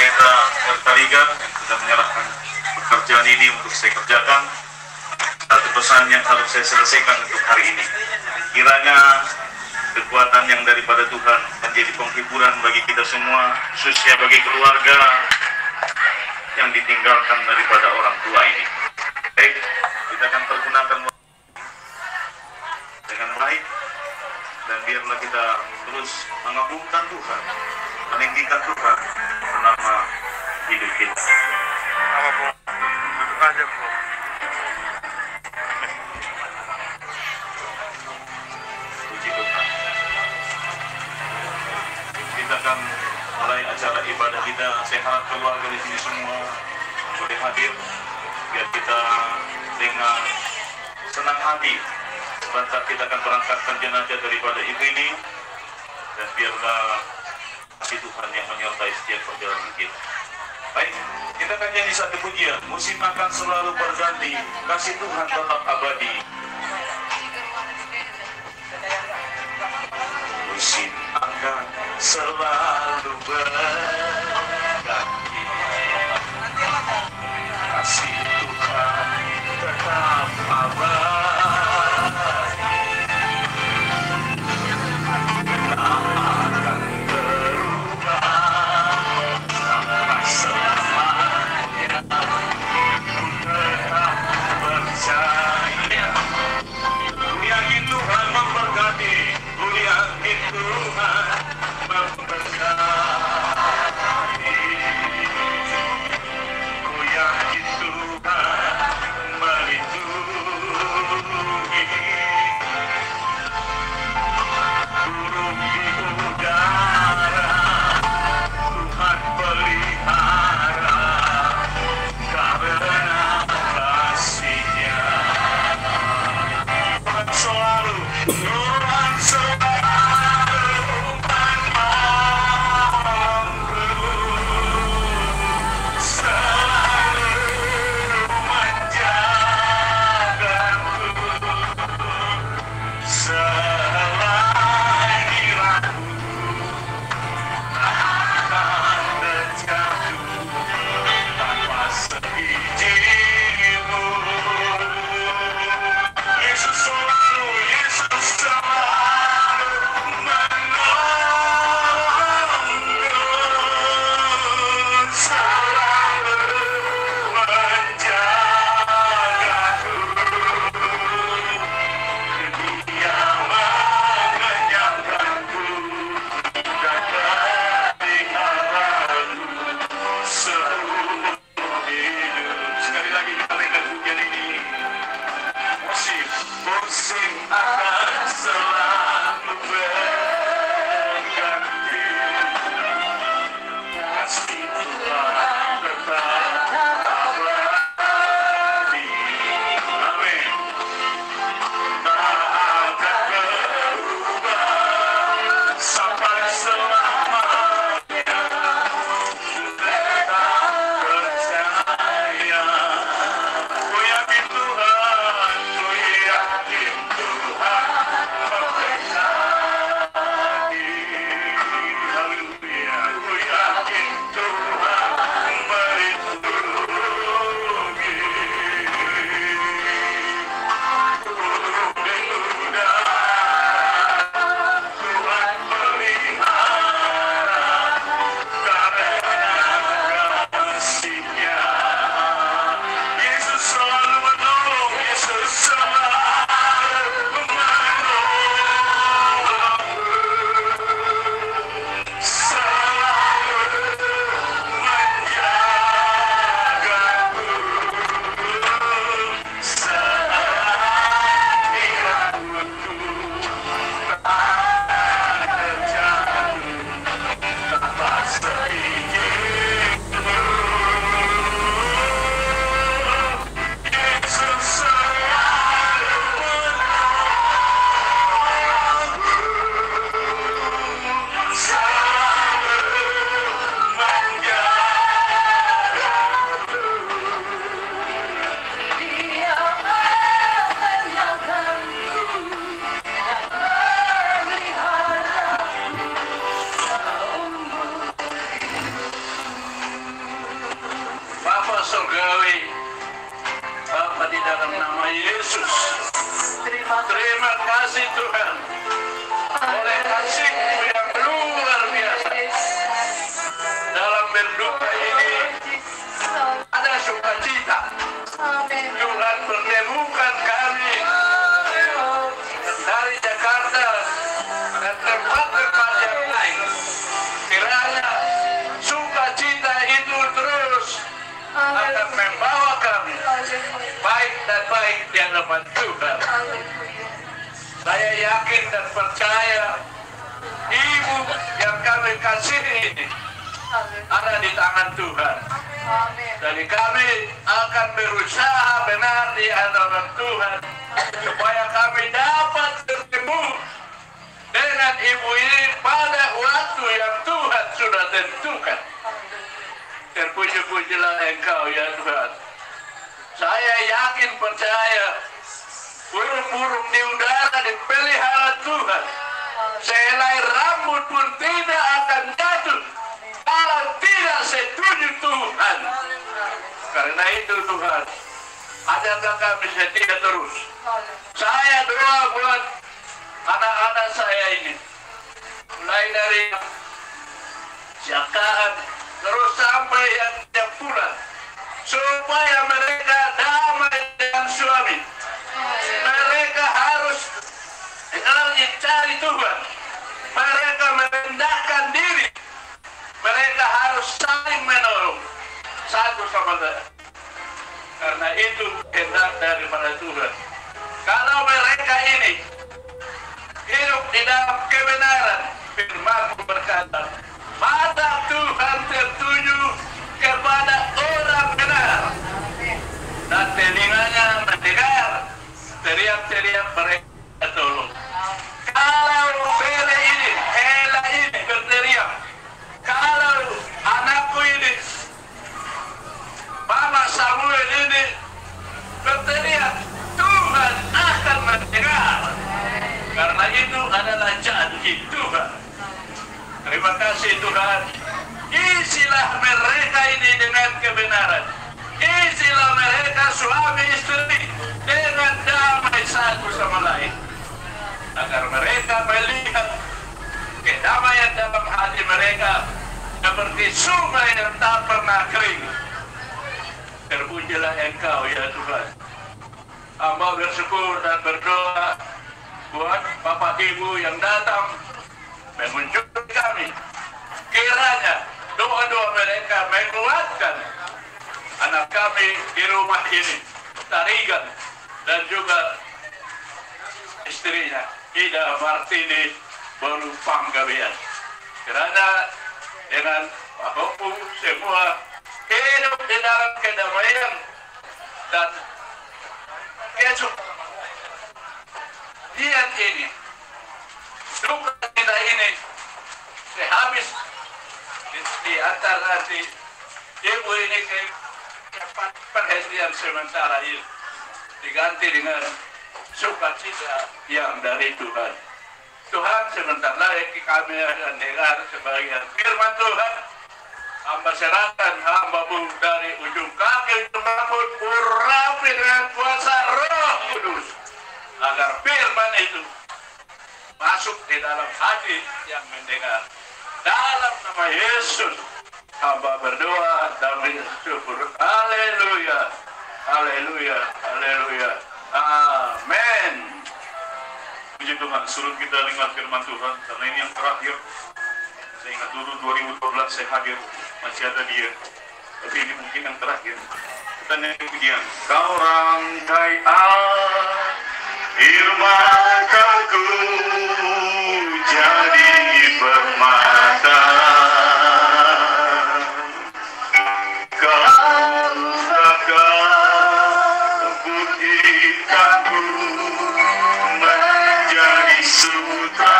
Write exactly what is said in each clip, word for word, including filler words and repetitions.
Pendeta Ertariga yang sudah menyerahkan pekerjaan ini untuk saya kerjakan. Satu pesan yang harus saya selesaikan untuk hari ini. Kiranya kekuatan yang daripada Tuhan menjadi penghiburan bagi kita semua, khususnya bagi keluarga yang ditinggalkan daripada orang tua ini. Baik, kita akan pergunakan dengan baik, dan biarlah kita terus mengagungkan Tuhan, meninggikan Tuhan selama hidup kita. Apa Bu? Duduk aja Bu. Puji Tuhan. Kita akan mulai acara ibadah kita. Saya harap keluarga di sini semua boleh hadir, biar kita dengan senang hati sebentar kita akan berangkatkan jenazah daripada ibu ini, dan biarlah kasih Tuhan yang menyertai setiap perjalanan kita. Baik, kita akan nyanyi satu pujian. Musim akan selalu berganti, kasih Tuhan tetap abadi. Musim akan selalu berganti, kasih Tuhan tetap abadi. Tuhan memberkati. surgawi. Bapa, di dalam nama Yesus, terima kasih Tuhan oleh kasih-Mu yang luar biasa. Dalam berdoa ini ada sukacita. Tuhan pertemukan kami dari Jakarta dan tempat-tempat yang lain. Kiranya sukacita itu terus akan membawa kami baik dan baik di hadapan Tuhan. Saya yakin dan percaya Ibu yang kami kasihi ini ada di tangan Tuhan. Jadi kami akan berusaha benar di hadapan Tuhan supaya kami dapat bertemu dengan Ibu ini pada waktu yang Tuhan sudah tentukan. Terpuji-pujilah Engkau ya Tuhan. Saya yakin percaya burung-burung di udara dipelihara Tuhan. Sehelai rambut pun tidak akan jatuh kalau tidak setuju Tuhan. Karena itu Tuhan, ajarkan kami setia terus. Saya doa buat anak-anak saya ini, mulai dari siapkaan terus sampai yang tiap bulan, supaya mereka damai dengan suami. Mereka harus cari Tuhan. Mereka merendahkan diri. Mereka harus saling menolong satu sama lain. Karena itu kehendak daripada Tuhan. Kalau mereka ini hidup di dalam kebenaran, firman-Mu berkata, mata Tuhan tertuju kepada orang benar dan telinganya mendengar teriak-teriak mereka tolong. Kalau bere ini, Ela ini berteriak, kalau anakku ini, Mama Samuel ini berteriak, Tuhan akan mendengar. Karena itu adalah janji Tuhan. Terima kasih Tuhan. Isilah mereka ini dengan kebenaran. Isilah mereka suami istri dengan damai satu sama lain. Agar mereka melihat kedamaian dalam hati mereka seperti sungai yang tak pernah kering. Terpujilah Engkau ya Tuhan. Hamba bersyukur dan berdoa buat Bapak Ibu yang datang mengunjungi kami. Kiranya doa-doa mereka menguatkan anak kami di rumah ini, Tarigan dan juga istrinya Ida Martini Bolu Panggabean. Kiranya dengan Bapak-Ibu semua hidup di dalam kedamaian dan kecukupan. Lihat ini, duka kita ini sehabis di, di antara di ibu ini ke perhentian sementara ini diganti dengan sukacita yang dari Tuhan. Tuhan sebentar lagi kami akan dengar sebagian firman Tuhan. Hamba serahkan hamba-Mu dari ujung kaki rambut urapi dengan kuasa Roh Kudus agar firman itu masuk di dalam hati yang mendengar. Dalam nama Yesus hamba berdoa dan bersyukur. Haleluya, haleluya, haleluya. Amin. Puji Tuhan, suruh kita dengar firman Tuhan karena ini yang terakhir. Saya ingat dulu dua ribu dua belas saya hadir, masih ada dia. Tapi ini mungkin yang terakhir. Kita nyanyi kemudian. Kau rangkai air mataku jadi permata. Kau raga buktikanku menjadi sutra.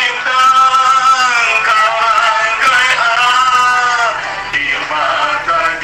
Bintang-bintang kau rangkai air mataku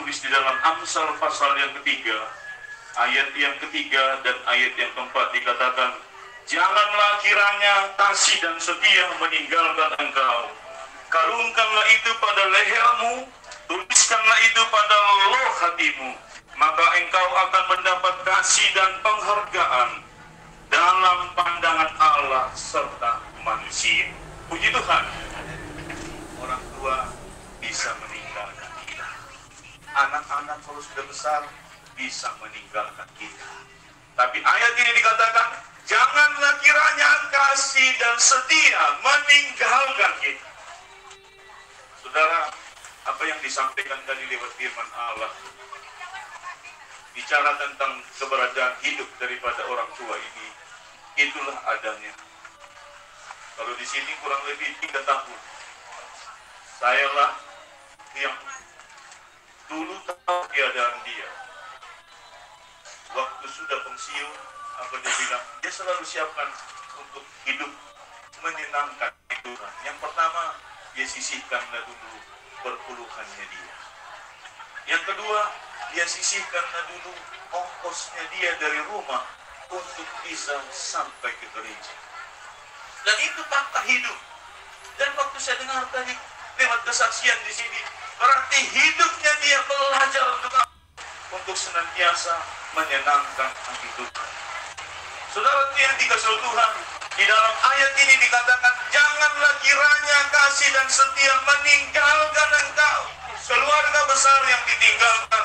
tertulis di dalam Amsal pasal yang ketiga, ayat yang ketiga dan ayat yang keempat dikatakan, janganlah kiranya kasih dan setia meninggalkan engkau. Kalungkanlah itu pada lehermu, tuliskanlah itu pada loh hatimu, maka engkau akan mendapat kasih dan penghargaan dalam pandangan Allah serta manusia. Puji Tuhan. Orang tua bisa meninggalkan kita. Anak-anak kalau sudah besar bisa meninggalkan kita. Tapi ayat ini dikatakan, janganlah kiranya kasih dan setia meninggalkan kita. Saudara, apa yang disampaikan tadi lewat firman Allah bicara tentang keberadaan hidup daripada orang tua ini, itulah adanya. Kalau di sini kurang lebih tiga tahun, sayalah yang dulu tahu keadaan dia. Waktu sudah pensiun, apa dia bilang, dia selalu siapkan untuk hidup menyenangkan Tuhan. Yang pertama, dia sisihkanlah dulu perpuluhannya dia. Yang kedua, dia sisihkanlah dulu ongkosnya dia dari rumah untuk bisa sampai ke gereja. Dan itu fakta hidup. Dan waktu saya dengar tadi lewat kesaksian di sini, berarti hidupnya dia belajar untuk untuk senantiasa menyenangkan hati Tuhan. Saudara yang dikasihi Tuhan, di dalam ayat ini dikatakan, janganlah kiranya kasih dan setia meninggalkan engkau. Keluarga besar yang ditinggalkan.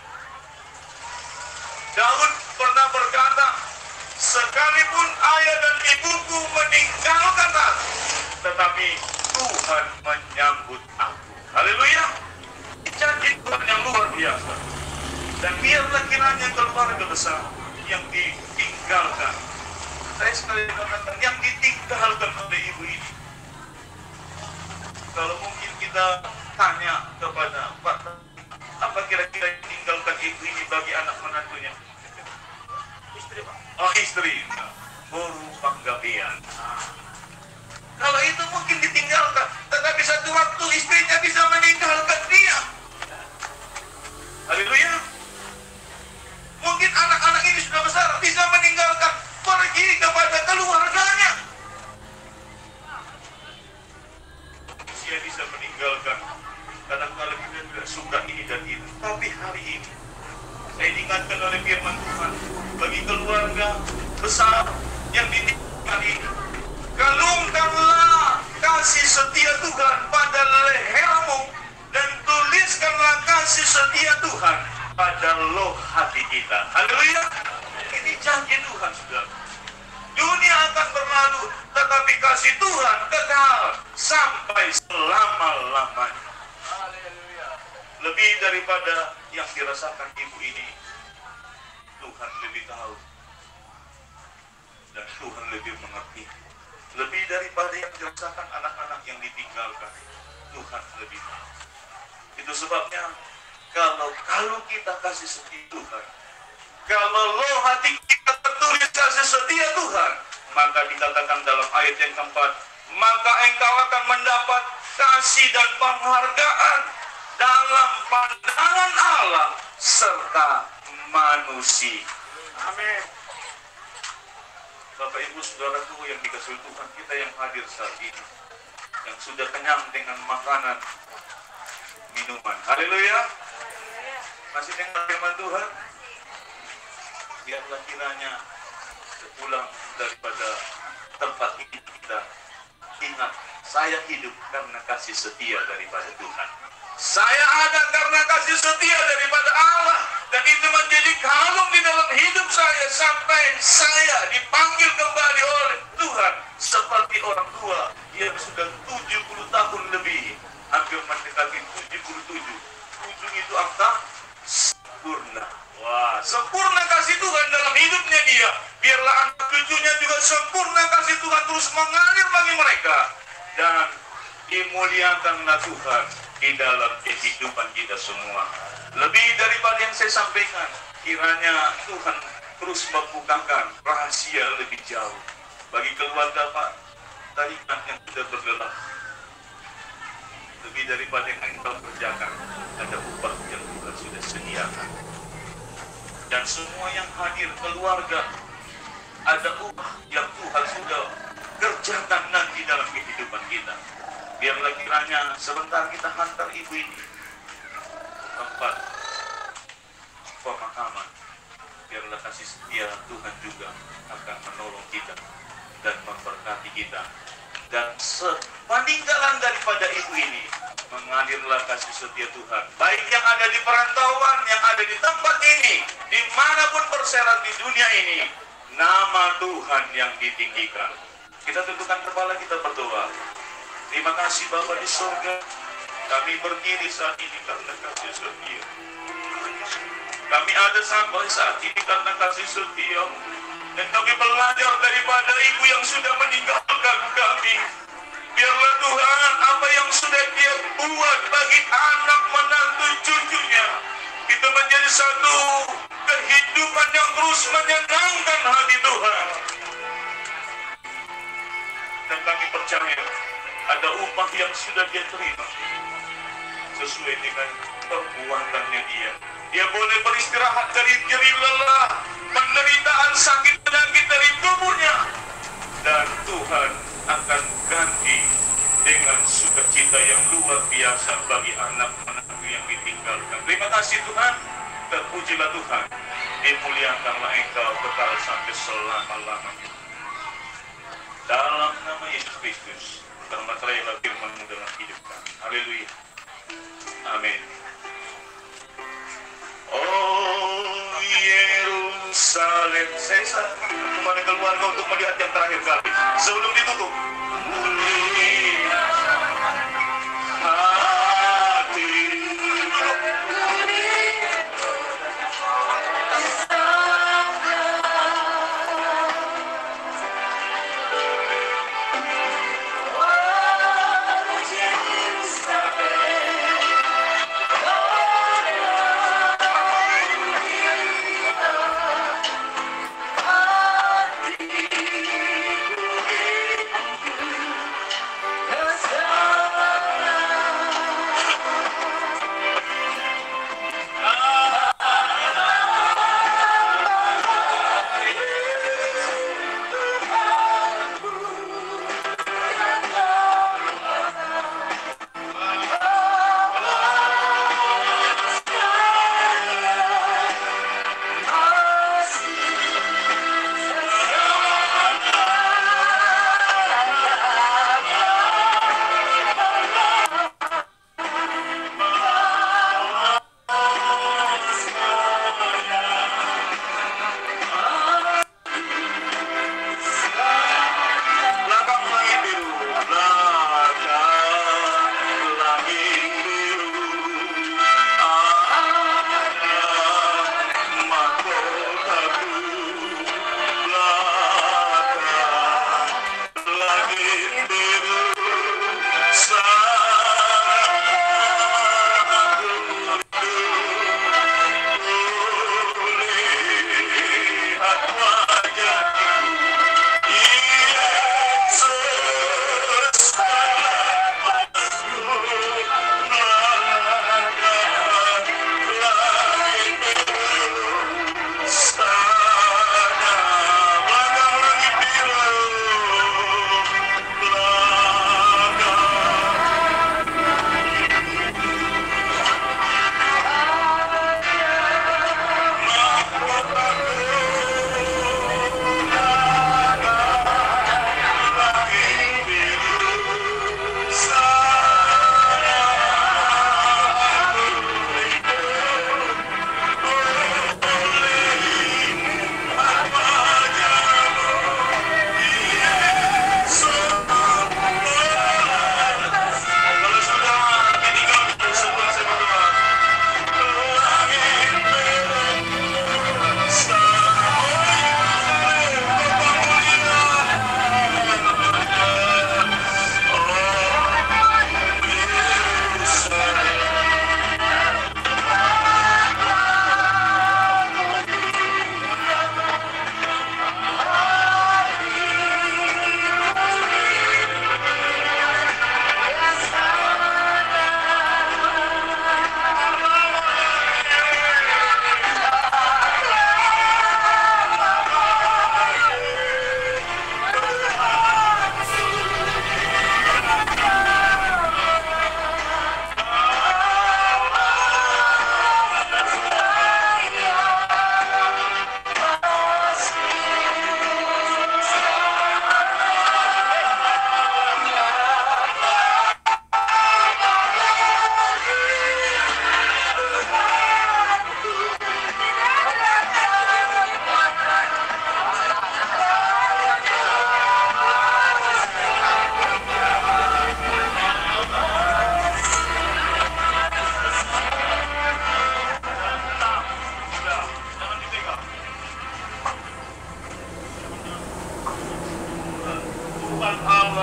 Daud pernah berkata, sekalipun ayah dan ibuku meninggalkan aku, tetapi Tuhan menyambut aku. Haleluya. Janji Tuhan yang luar biasa. Dan biarlah kiranya keluarga besar yang ditinggalkan. Saya sekali mengatakan yang ditinggalkan oleh ibu ini. Kalau mungkin kita tanya kepada Pak, apa kira-kira yang ditinggalkan ibu ini bagi anak menantunya? Istri, Pak. Oh, istri. Guru penggabean. Kalau itu mungkin ditinggalkan, tetapi satu waktu istrinya bisa meninggalkan dia. Haleluya. Mungkin anak-anak ini sudah besar, bisa meninggalkan, pergi kepada keluarganya. Dia bisa meninggalkan, kadang-kadang kita tidak suka ini dan itu. Tapi hari ini, saya diingatkan oleh firman Tuhan, bagi keluarga besar yang ditinggalkan ini, kalungkanlah kasih setia Tuhan pada lehermu, dan tuliskanlah kasih setia Tuhan pada loh hati kita. Haleluya. Ini janji Tuhan, saudara. Dunia akan berlalu, tetapi kasih Tuhan kekal sampai selama-lamanya. Haleluya. Lebih daripada yang dirasakan ibu ini, Tuhan lebih tahu. Dan Tuhan lebih mengerti. Lebih daripada yang dirasakan anak-anak yang ditinggalkan, Tuhan lebih tahu. Itu sebabnya, kalau kalau kita kasih setia Tuhan, kalau loh hati kita tertulis kasih setia Tuhan, maka dikatakan dalam ayat yang keempat, maka engkau akan mendapat kasih dan penghargaan dalam pandangan Allah serta manusia. Amin. Bapak Ibu Saudaraku yang dikasihi Tuhan, kita yang hadir saat ini, yang sudah kenyang dengan makanan, minuman. Haleluya. Masih dengar firman Tuhan? Biarlah kiranya sepulang daripada tempat ini kita ingat, saya hidup karena kasih setia daripada Tuhan. Saya ada karena kasih setia daripada Allah, dan itu menjadi kalung di dalam hidup saya sampai saya dipanggil kembali oleh Tuhan seperti orang tua yang sudah tujuh puluh tahun lebih, hampir mendekati tujuh puluh tujuh. Tujuh itu angka sempurna. Wah, sempurna kasih Tuhan dalam hidupnya dia. Biarlah anak cucunya juga sempurna kasih Tuhan terus mengalir bagi mereka. Dan dimuliakanlah Tuhan di dalam kehidupan kita semua. Lebih daripada yang saya sampaikan, kiranya Tuhan terus membukakan rahasia lebih jauh bagi keluarga Pak tadi kan yang sudah bergerak. lebih daripada yang engkau kerjakan, ada upah yang Tuhan sudah sediakan. Dan semua yang hadir keluarga, ada upah yang Tuhan sudah kerjakan nanti dalam kehidupan kita. Biarlah kiranya sebentar kita hantar ibu ini tempat pemakaman. Biarlah kasih setia Tuhan juga akan menolong kita dan memberkati kita. Dan sepeninggalan daripada ibu ini, mengalirlah kasih setia Tuhan. Baik yang ada di perantauan, yang ada di tempat ini, dimanapun berseret di dunia ini, nama Tuhan yang ditinggikan. Kita tundukkan kepala, kita berdoa. Terima kasih Bapa di surga, kami berdiri saat ini karena kasih setia. Kami ada sampai saat ini karena kasih setia. Dan kami belajar daripada ibu yang sudah meninggalkan kami. Biarlah Tuhan, apa yang sudah dia buat bagi anak menantu cucunya, itu menjadi satu kehidupan yang terus menyenangkan hati Tuhan. Dan kami percaya ada upah yang sudah dia terima sesuai dengan perbuatannya dia. Dia boleh beristirahat dari nyeri lelah, penderitaan, sakit, penyakit dari tubuhnya. Dan Tuhan akan ganti dengan sukacita yang luar biasa bagi anak menantu yang ditinggalkan. Terima kasih Tuhan, terpujilah Tuhan, dimuliakanlah Engkau kekal sampai selama-lamanya. Dalam nama Yesus Kristus, termaterailah firman-Mu dalam hidup kami. Haleluya. Amin. Oh Yerusalem, saya saat kepada keluarga untuk melihat yang terakhir kali sebelum ditutup. Hati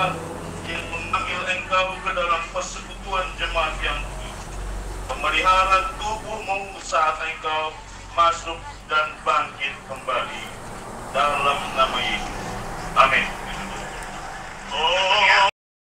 Allah yang memanggil engkau ke dalam persekutuan jemaat yang kudus, memelihara tubuhmu saat engkau masuk dan bangkit kembali, dalam nama Yesus. Amin. Oh.